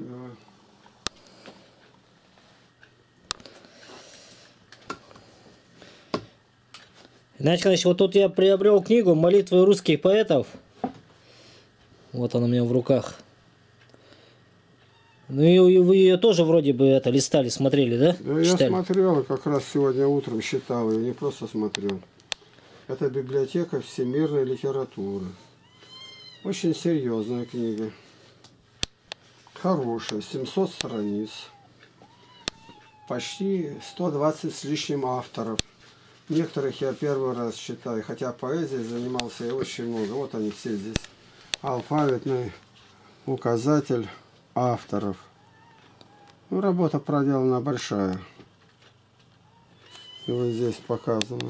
Давай. Иначе, конечно, вот тут я приобрел книгу «Молитвы русских поэтов». Вот она у меня в руках. Ну и вы ее тоже вроде бы это листали, смотрели, да? Да, я смотрел, как раз сегодня утром считал ее, не просто смотрел. Это библиотека всемирной литературы. Очень серьезная книга. Хорошая, 700 страниц. Почти 120 с лишним авторов. Некоторых я первый раз читаю, хотя поэзией занимался я очень много. Вот они все здесь. Алфавитный указатель авторов. Ну, работа проделана большая. И вот здесь показано,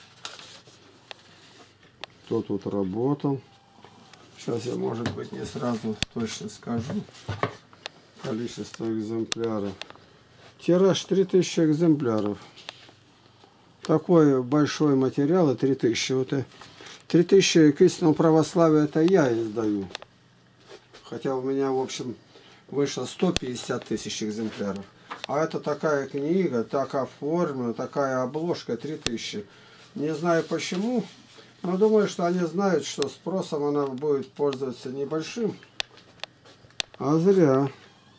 кто тут работал. Сейчас я, может быть, не сразу точно скажу количество экземпляров. Тираж 3000 экземпляров. Такой большой материал, и 3000. Вот 3000 к истинному православию это я издаю. Хотя у меня, в общем, вышло 150 тысяч экземпляров. А это такая книга, так оформлена, такая обложка, 3000. Не знаю почему, но думаю, что они знают, что спросом она будет пользоваться небольшим. А зря.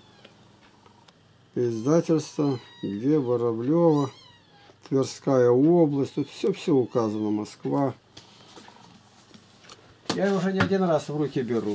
Издательство, где Вороблева, Тверская область, тут все указано, Москва. Я уже не один раз в руки беру.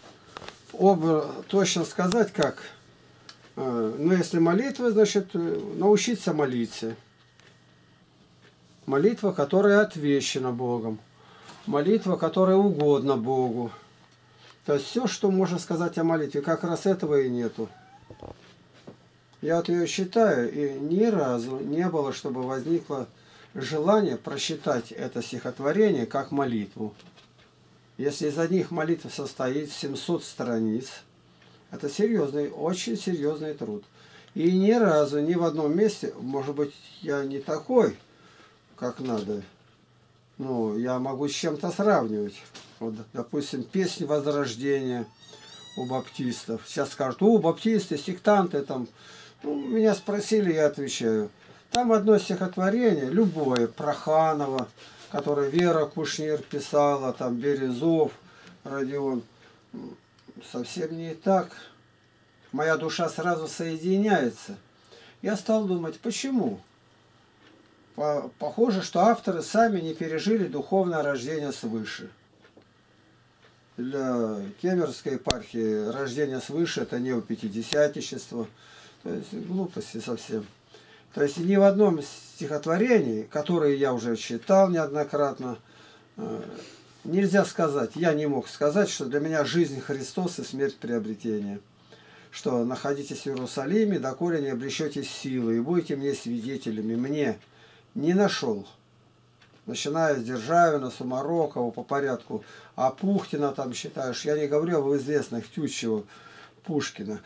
Точно сказать как, ну если молитва, значит научиться молиться. Молитва, которая отвечена Богом. Молитва, которая угодна Богу. То есть все, что можно сказать о молитве, как раз этого и нету. Я вот ее читаю, и ни разу не было, чтобы возникло желание прочитать это стихотворение как молитву. Если из одних молитв состоит 700 страниц, это серьезный, очень серьезный труд. И ни разу, ни в одном месте, может быть, я не такой, как надо, но я могу с чем-то сравнивать. Вот, допустим, песни Возрождения у баптистов. Сейчас скажут, баптисты, сектанты там. Ну, меня спросили, я отвечаю. Там одно стихотворение, любое, Проханова, которое Вера Кушнир писала, там Березов, Родион. Совсем не так. Моя душа сразу соединяется. Я стал думать, почему? Похоже, что авторы сами не пережили духовное рождение свыше. Для Кемеровской епархии рождение свыше это неопятидесятничество. То есть глупости совсем. То есть ни в одном стихотворении, которое я уже читал неоднократно, нельзя сказать, я не мог сказать, что для меня жизнь Христос и смерть приобретение. Что находитесь в Иерусалиме, доколе не обречетесь силы, и будете мне свидетелями. Мне не нашел. Начиная с Державина, Сумарокова по порядку, а Пухтина там считаешь, я не говорю об известных, Тютчева, Пушкина.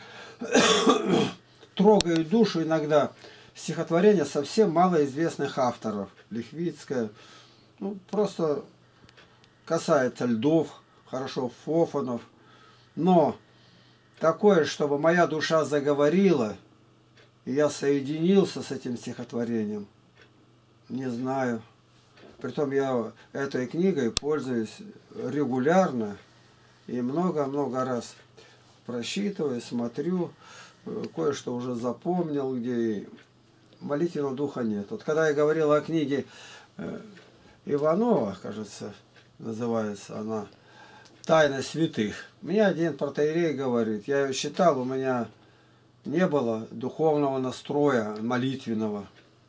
Трогают душу иногда стихотворения совсем малоизвестных авторов. Лихвицкая, ну просто касается Льдов, хорошо, Фофанов. Но такое, чтобы моя душа заговорила, и я соединился с этим стихотворением, не знаю. Притом я этой книгой пользуюсь регулярно и много-много раз просчитываю, смотрю, кое-что уже запомнил, где молитвенного духа нет. Вот когда я говорил о книге Иванова, кажется, называется она, «Тайна святых». Мне один протоиерей говорит, я ее читал, у меня не было духовного настроя молитвенного.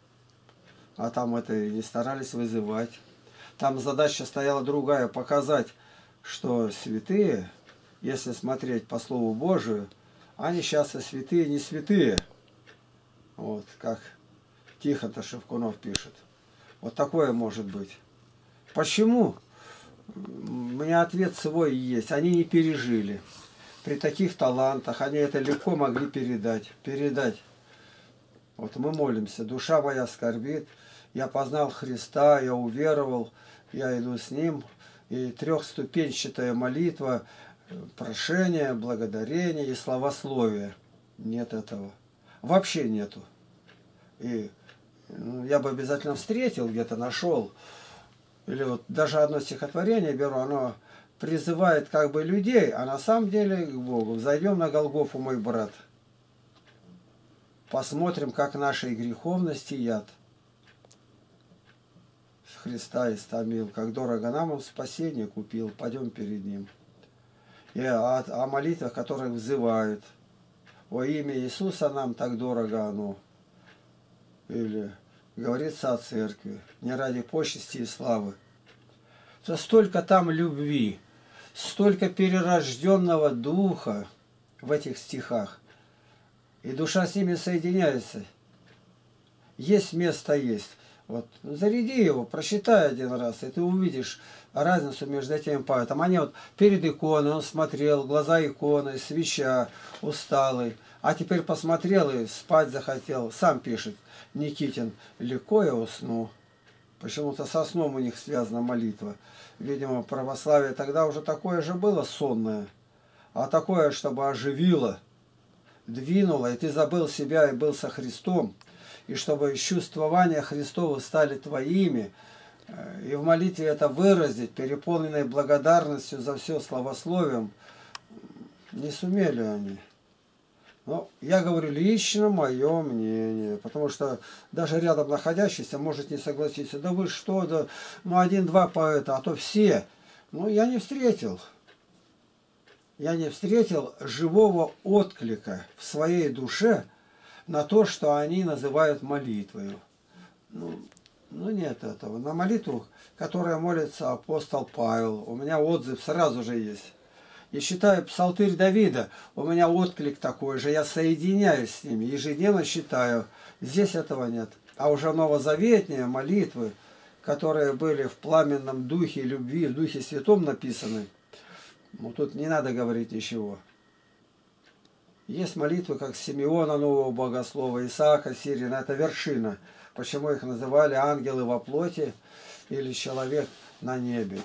А там это и не старались вызывать. Там задача стояла другая, показать, что святые, если смотреть по Слову Божию, они сейчас и святые, не святые. Вот, как Тихон Шевкунов пишет. Вот такое может быть. Почему? У меня ответ свой есть. Они не пережили. При таких талантах они это легко могли передать. Вот мы молимся. Душа моя скорбит. Я познал Христа, я уверовал, я иду с Ним. И трехступенчатая молитва, прошение, благодарение и славословие. Нет этого. Вообще нету. И я бы обязательно встретил, где-то нашел. Или вот даже одно стихотворение беру, оно призывает как бы людей, а на самом деле к Богу. Зайдем на Голгофу, мой брат. Посмотрим, как нашей греховности яд с Христа истомил, как дорого нам он спасение купил. Пойдем перед Ним. И о молитвах, которые взывают. Во имя Иисуса нам так дорого оно. Или говорится о церкви, не ради почести и славы. То столько там любви, столько перерожденного духа в этих стихах. И душа с ними соединяется. Есть место, есть. Вот, заряди его, прочитай один раз, и ты увидишь разницу между этим поэтом. Они вот перед иконой, он смотрел, глаза иконы, свеча, усталый. А теперь посмотрел и спать захотел. Сам пишет Никитин: легко я усну. Почему-то со сном у них связана молитва. Видимо, православие тогда уже такое же было сонное. А такое, чтобы оживило, двинуло, и ты забыл себя и был со Христом. И чтобы чувствования Христова стали твоими, и в молитве это выразить, переполненной благодарностью за все славословием, не сумели они. Но я говорю лично мое мнение, потому что даже рядом находящийся может не согласиться. Да вы что, да, ну один-два поэта, а то все. Ну я не встретил. Я не встретил живого отклика в своей душе на то, что они называют молитвой. Ну нет этого. На молитву, которая молится апостол Павел, у меня отзыв сразу же есть. И читаю Псалтырь Давида, у меня отклик такой же, я соединяюсь с ними, ежедневно читаю. Здесь этого нет. А уже новозаветные молитвы, которые были в пламенном духе любви, в Духе Святом написаны, ну тут не надо говорить ничего. Есть молитвы, как Симеона, нового богослова, Исаака Сирина, это вершина. Почему их называли ангелы во плоти или человек на небе.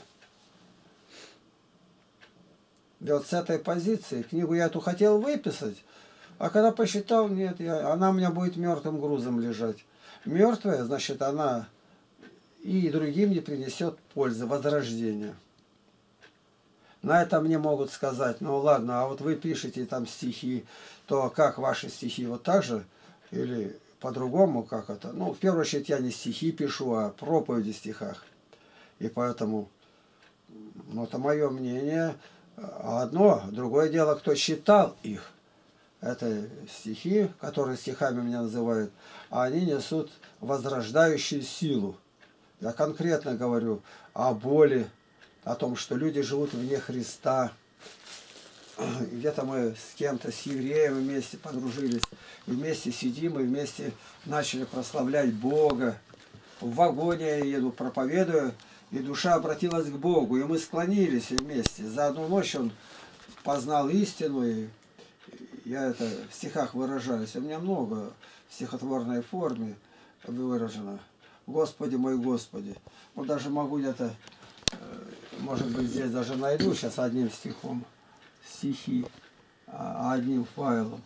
И вот с этой позиции книгу я эту хотел выписать, а когда посчитал, нет, она у меня будет мертвым грузом лежать. Мертвая, значит, она и другим не принесет пользы, возрождения. На это мне могут сказать: ну ладно, а вот вы пишете там стихи, то как ваши стихи, вот так же или по-другому, как это? Ну, в первую очередь, я не стихи пишу, а проповеди в стихах. И поэтому, ну, это мое мнение. Одно, другое дело, кто читал их. Это стихи, которые стихами меня называют, а они несут возрождающую силу. Я конкретно говорю о боли, о том, что люди живут вне Христа. Где-то мы с кем-то, с евреем вместе подружились, и вместе сидим, и вместе начали прославлять Бога. В вагоне я еду, проповедую, и душа обратилась к Богу, и мы склонились вместе. За одну ночь он познал истину, и я это в стихах выражаюсь. У меня много в стихотворной форме выражено. Господи мой Господи. Вот даже могу где-то, может быть, здесь даже найду сейчас одним стихом стихи, одним файлом.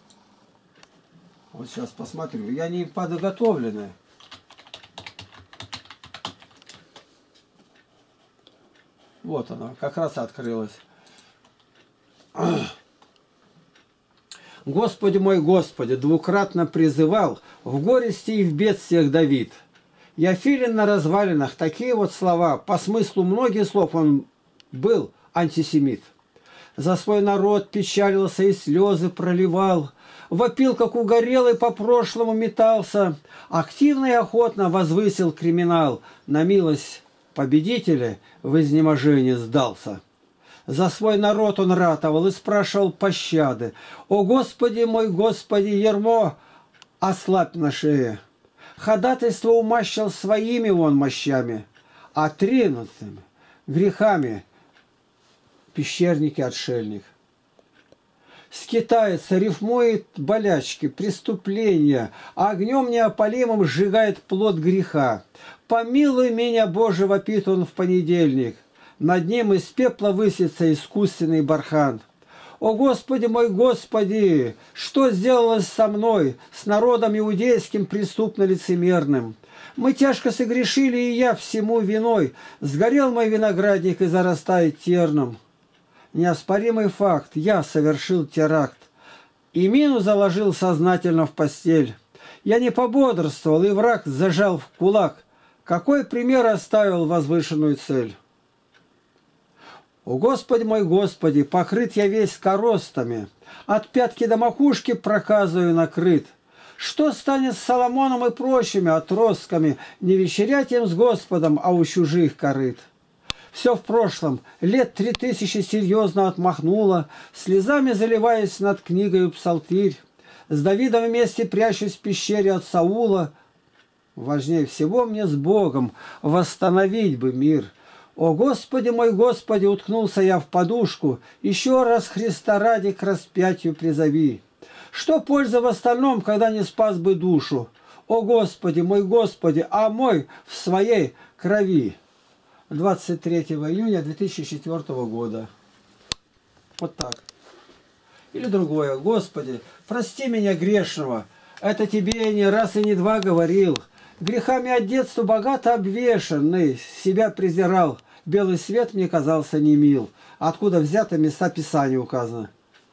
Вот сейчас посмотрю. Я не подготовленный. Вот она, как раз открылась. Господи мой Господи, двукратно призывал в горести и в бедствиях Давид. Я филин на развалинах, такие вот слова. По смыслу многих слов он был антисемит. За свой народ печалился и слезы проливал. Вопил, как угорелый, по прошлому метался. Активно и охотно возвысил криминал. На милость победителя в изнеможении сдался. За свой народ он ратовал и спрашивал пощады. О Господи мой Господи, ярмо ослабь на шее. Ходатайство умащил своими он мощами, отринутыми грехами пещерники-отшельник. Скитается, рифмует болячки, преступления, огнем неопалимым сжигает плод греха. Помилуй меня, Боже, вопит он в понедельник. Над ним из пепла высится искусственный бархан. О Господи мой Господи, что сделалось со мной, с народом иудейским преступно лицемерным? Мы тяжко согрешили, и я всему виной. Сгорел мой виноградник и зарастает терном. Неоспоримый факт, я совершил теракт. И мину заложил сознательно в постель. Я не пободрствовал, и враг зажал в кулак. Какой пример оставил возвышенную цель? О Господи мой Господи, покрыт я весь коростами, от пятки до макушки проказою накрыт. Что станет с Соломоном и прочими отростками, не вечерять им с Господом, а у чужих корыт? Все в прошлом, лет 3000 серьезно отмахнуло, слезами заливаясь над книгою псалтырь. С Давидом вместе прячусь в пещере от Саула. Важнее всего мне с Богом восстановить бы мир. О Господи мой Господи, уткнулся я в подушку, еще раз Христа ради к распятию призови. Что польза в остальном, когда не спас бы душу? О Господи мой Господи, а мой в своей крови. 23 июня 2004 года. Вот так. Или другое. Господи, прости меня грешного. Это тебе я не раз и не два говорил. Грехами от детства богато обвешанный, себя презирал. Белый свет мне казался немил. Откуда взято места Писания указано.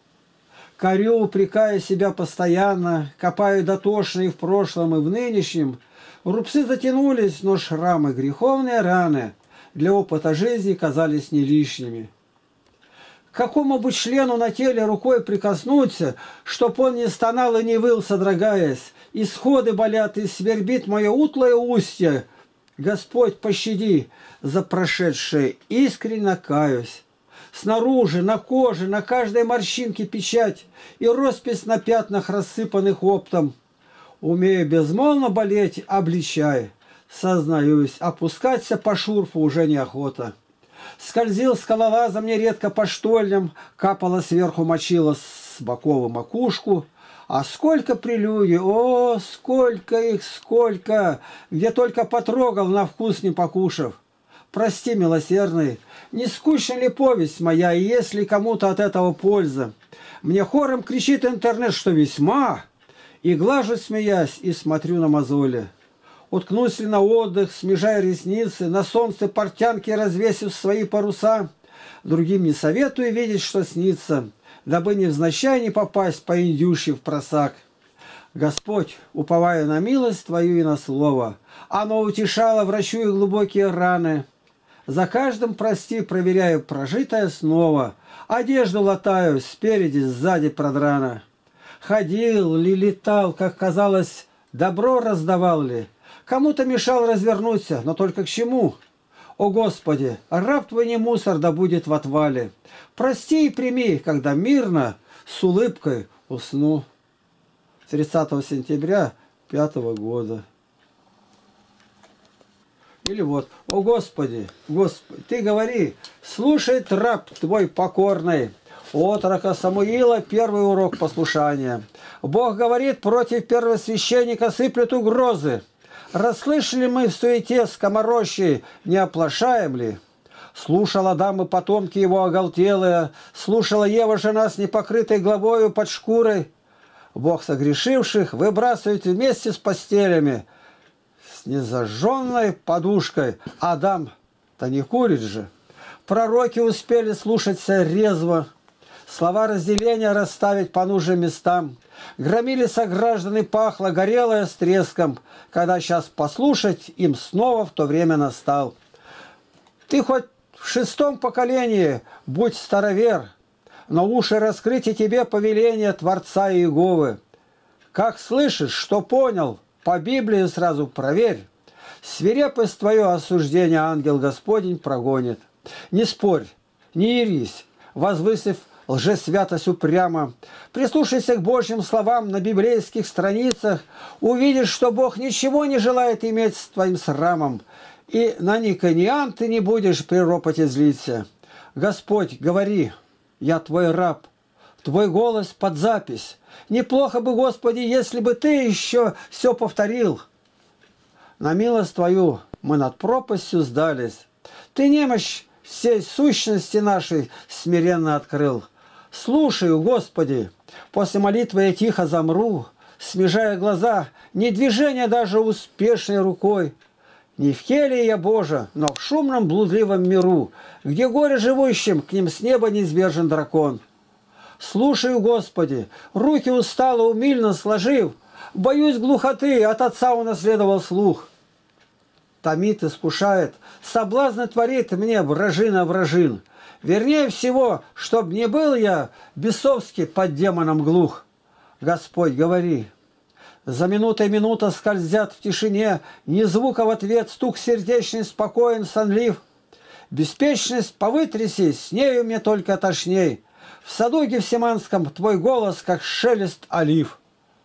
Корю, упрекая себя постоянно, копаю дотошно и в прошлом, и в нынешнем. Рубцы затянулись, но шрамы, греховные раны для опыта жизни казались не лишними. К какому бы члену на теле рукой прикоснуться, чтоб он не стонал и не выл, содрогаясь, исходы болят и свербит мое утлое устье. Господь, пощади за прошедшее, искренне каюсь. Снаружи, на коже, на каждой морщинке печать и роспись на пятнах, рассыпанных оптом. Умею безмолвно болеть, обличай. Сознаюсь, опускаться по шурфу уже неохота. Скользил скалолазом нередко по штольням, капала сверху мочила с бокова макушку. А сколько прелюдий, о, сколько их, сколько, где только потрогал, на вкус не покушав. Прости, милосердный, не скучна ли повесть моя, и есть ли кому-то от этого польза? Мне хором кричит интернет, что весьма, и глажу, смеясь, и смотрю на мозоли. Уткнусь ли на отдых, смежая ресницы, на солнце портянки развесив свои паруса, другим не советую видеть, что снится, дабы невзначай не попасть по индюши в просак. Господь, уповая на милость Твою и на слово, оно утешало, врачу и глубокие раны. За каждым, прости, проверяю прожитое снова, одежду латаю, спереди, сзади продрана. Ходил ли, летал, как казалось, добро раздавал ли, кому-то мешал развернуться, но только к чему? О Господи, раб Твой не мусор, да будет в отвале. Прости и прими, когда мирно, с улыбкой усну. 30 сентября 5 года. Или вот, о Господи, Господи, Ты говори, слушает раб Твой покорный. Отрока Самуила первый урок послушания. Бог говорит, против первосвященника сыплют угрозы. Расслышали мы в суете скоморощи, не оплошаем ли? Слушал Адам и потомки его оголтелые, слушала Ева, жена с непокрытой головою под шкурой. Бог согрешивших выбрасывает вместе с постелями, с незажженной подушкой. Адам-то не курит же. Пророки успели слушаться резво, слова разделения расставить по нужным местам. Громили сограждан и пахло горелое с треском, когда сейчас послушать им снова в то время настал. Ты хоть в 6-м поколении будь старовер, но уши раскрыть и тебе повеление Творца Иеговы. Как слышишь, что понял, по Библии сразу проверь. Свирепость твое осуждение ангел Господень прогонит. Не спорь, не ерись, возвысив лжесвятость упрямо. Прислушайся к Божьим словам на библейских страницах, увидишь, что Бог ничего не желает иметь с твоим срамом, и на Никониан ты не будешь при ропоте злиться. Господь, говори, я твой раб, твой голос под запись. Неплохо бы, Господи, если бы ты еще все повторил. На милость твою мы над пропастью сдались. Ты немощь всей сущности нашей смиренно открыл. Слушаю, Господи, после молитвы я тихо замру, смежая глаза, ни движения даже успешной рукой. Не в келии я Божа, но в шумном блудливом миру, где горе живущим, к ним с неба неизбежен дракон. Слушаю, Господи, руки устало умильно сложив, боюсь глухоты, от отца унаследовал слух. Томит, искушает, соблазны творит мне вражина вражин. Вернее всего, чтоб не был я бесовски под демоном глух. Господь, говори. За минутой минута скользят в тишине, ни звука в ответ, стук сердечный, спокоен, сонлив. Беспечность повытряси, с нею мне только тошней. В саду Гефсиманском твой голос, как шелест олив.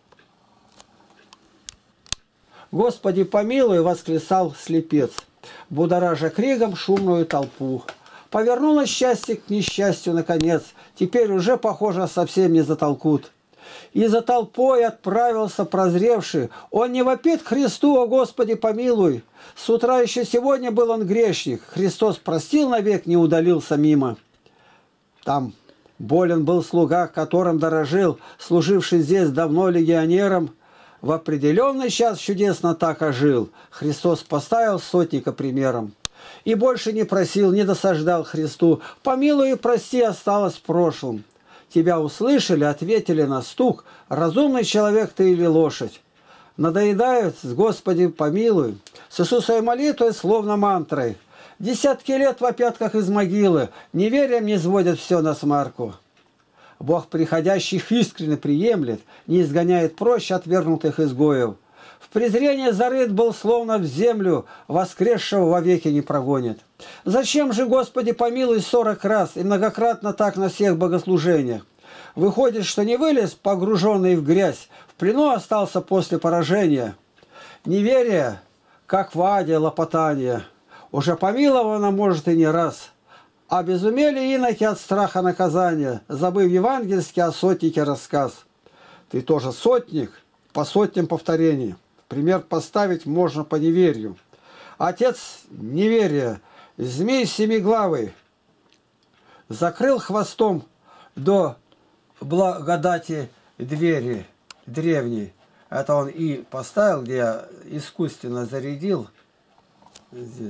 Господи, помилуй, восклицал слепец, будоража кригом шумную толпу. Повернулось счастье к несчастью, наконец, теперь уже, похоже, совсем не затолкут. И за толпой отправился прозревший. Он не вопит к Христу, о Господи, помилуй. С утра еще сегодня был он грешник. Христос простил навек, не удалился мимо. Там болен был слуга, которым дорожил, служивший здесь давно легионером. В определенный час чудесно так ожил. Христос поставил сотника примером. И больше не просил, не досаждал Христу. Помилуй и прости, осталось в прошлом. Тебя услышали, ответили на стук. Разумный человек ты или лошадь. Надоедают, Господи, помилуй. С Иисусовой молитвой, словно мантрой. Десятки лет вопят, как из могилы. Неверием не сводят все на смарку. Бог приходящих искренне приемлет, не изгоняет прочь отвергнутых изгоев. В презрение зарыт был, словно в землю, воскресшего вовеки не прогонит. Зачем же, Господи, помилуй 40 раз и многократно так на всех богослужениях? Выходит, что не вылез, погруженный в грязь, в плену остался после поражения. Неверие, как в аде лопотание, уже помиловано, может, и не раз. Обезумели иноки от страха наказания, забыв евангельский о сотнике рассказ. Ты тоже сотник по сотням повторений. Пример поставить можно по неверию. Отец неверия, змей семиглавый, закрыл хвостом до благодати двери древней. Это он и поставил, где я искусственно зарядил здесь.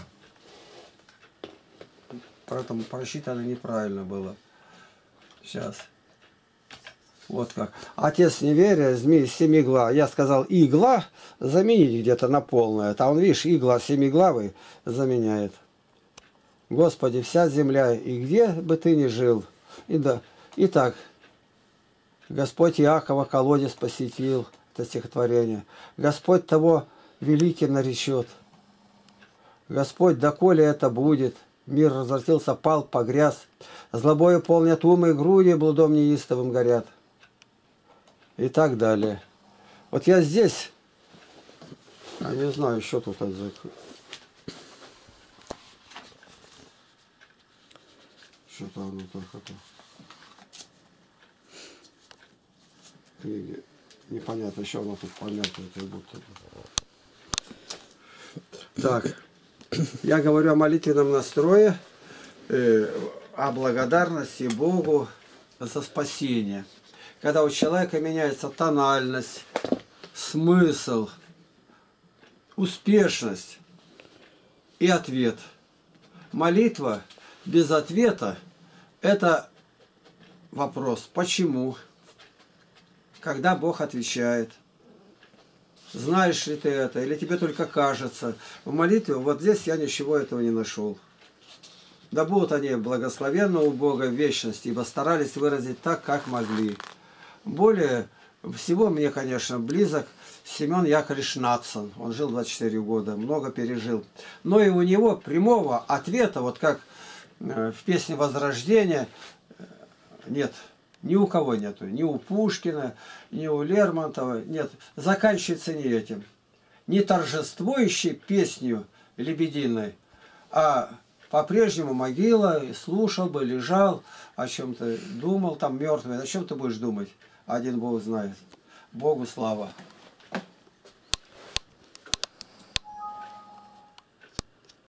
Поэтому просчитано неправильно было. Сейчас. Вот как. Отец неверия, змей семигла. Я сказал игла заменить где-то на полное. А он, видишь, игла семиглавый заменяет. Господи, вся земля, и где бы ты ни жил. И да. Итак, Господь Иакова колодец посетил. Это стихотворение. Господь того великим наречет. Господь, доколе это будет. Мир развратился, пал, погряз. Злобою полнят умы, груди блудом неистовым горят. И так далее. Вот я здесь, я не знаю, еще тут язык. Что-то оно так это. Книги. Непонятно, еще оно тут понятно, как будто. Так. Я говорю о молитвенном настрое, о благодарности Богу за спасение. Когда у человека меняется тональность, смысл, успешность и ответ. Молитва без ответа – это вопрос «почему?», когда Бог отвечает. Знаешь ли ты это, или тебе только кажется? В молитве вот здесь я ничего этого не нашел. Да будут они благословенны у Бога в вечности, ибо старались выразить так, как могли. Более всего мне, конечно, близок Семен Яковлевич Надсон. Он жил 24 года, много пережил. Но и у него прямого ответа, вот как в песне «Возрождение», нет. Ни у кого нету. Ни у Пушкина, ни у Лермонтова. Нет. Заканчивается не этим. Не торжествующей песнью лебединой, а по-прежнему могила, слушал бы, лежал, о чем-то думал, там мертвый. О чем ты будешь думать? Один Бог знает. Богу слава.